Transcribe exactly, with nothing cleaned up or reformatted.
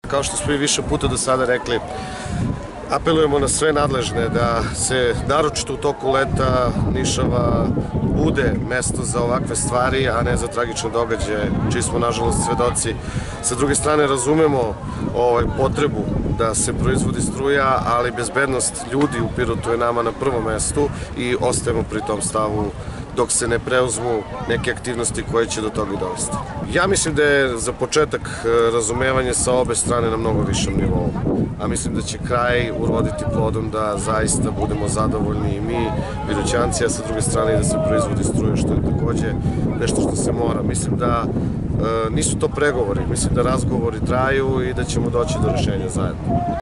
Kao što smo i više puta do sada rekli, apelujemo na sve nadležne da se naročito u toku leta Nišava bude mesto za ovakve stvari, a ne za tragične događaje, čiji smo nažalost svedoci. Sa druge strane razumemo ovaj, potrebu da se proizvodi struja, ali bezbednost ljudi u Pirotu je nama na prvom mestu i ostajemo pri tom stavu dok se ne preuzmu neke aktivnosti koje će do toga dovesti. Ja mislim da je za početak razumevanje sa obe strane na mnogo višem nivou, a mislim da će kraj uroditi plodom da zaista budemo zadovoljni i mi, Piroćanci, a sa druge strane i da se proizvodi struja, što je takođe nešto što se mora. Mislim da nisu to pregovori, mislim da razgovori traju i da ćemo doći do rešenja zajedno.